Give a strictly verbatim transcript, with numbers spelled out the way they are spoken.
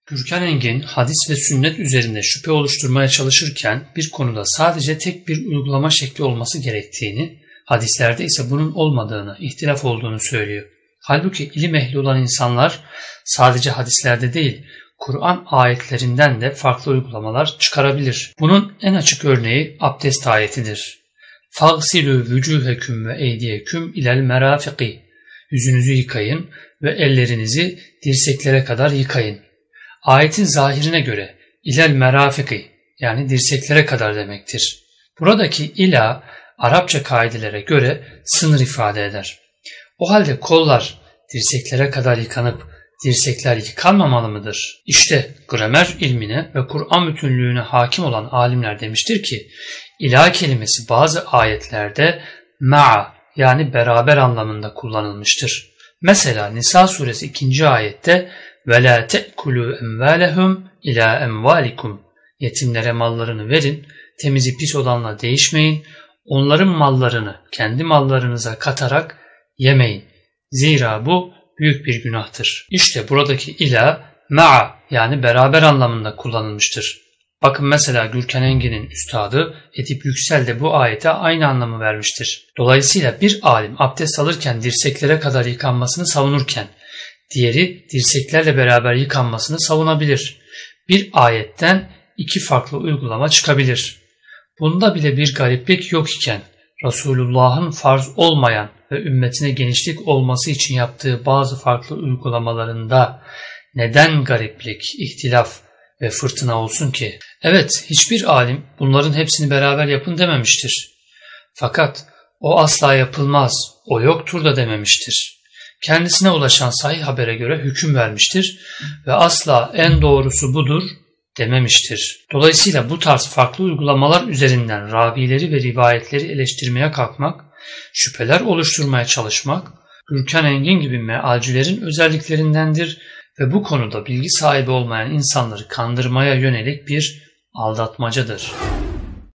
Gürkan Engin, hadis ve sünnet üzerinde şüphe oluşturmaya çalışırken bir konuda sadece tek bir uygulama şekli olması gerektiğini, hadislerde ise bunun olmadığını, ihtilaf olduğunu söylüyor. Halbuki ilim ehli olan insanlar sadece hadislerde değil, Kur'an ayetlerinden de farklı uygulamalar çıkarabilir. Bunun en açık örneği abdest ayetidir. فَغْسِلُوا وُجُوهَكُمْ وَاَيْدِيَكُمْ اِلَى الْمَرَافِقِ Yüzünüzü yıkayın ve ellerinizi dirseklere kadar yıkayın. Ayetin zahirine göre ilel merafiki yani dirseklere kadar demektir. Buradaki ila Arapça kaidelere göre sınır ifade eder. O halde kollar dirseklere kadar yıkanıp dirsekler yıkanmamalı mıdır? İşte gramer ilmine ve Kur'an bütünlüğüne hakim olan alimler demiştir ki ila kelimesi bazı ayetlerde ma'a yani beraber anlamında kullanılmıştır. Mesela Nisa suresi ikinci ayette وَلَا تَأْكُلُوا اَمْوَالَهُمْ اِلَى اَمْوَالِكُمْ Yetimlere mallarını verin, temizi pis olanla değişmeyin, onların mallarını kendi mallarınıza katarak yemeyin. Zira bu büyük bir günahtır. İşte buradaki ila, ma'a yani beraber anlamında kullanılmıştır. Bakın mesela Gürkan Engin'in üstadı Edip Yüksel de bu ayete aynı anlamı vermiştir. Dolayısıyla bir alim abdest alırken dirseklere kadar yıkanmasını savunurken, diğeri dirseklerle beraber yıkanmasını savunabilir. Bir ayetten iki farklı uygulama çıkabilir. Bunda bile bir gariplik yok iken Resulullah'ın farz olmayan ve ümmetine genişlik olması için yaptığı bazı farklı uygulamalarında neden gariplik, ihtilaf ve fırtına olsun ki? Evet, hiçbir alim bunların hepsini beraber yapın dememiştir. Fakat o asla yapılmaz, o yoktur da dememiştir. Kendisine ulaşan sahih habere göre hüküm vermiştir ve asla en doğrusu budur dememiştir. Dolayısıyla bu tarz farklı uygulamalar üzerinden ravileri ve rivayetleri eleştirmeye kalkmak, şüpheler oluşturmaya çalışmak, Gürkan Engin gibi mealcilerin özelliklerindendir ve bu konuda bilgi sahibi olmayan insanları kandırmaya yönelik bir aldatmacadır.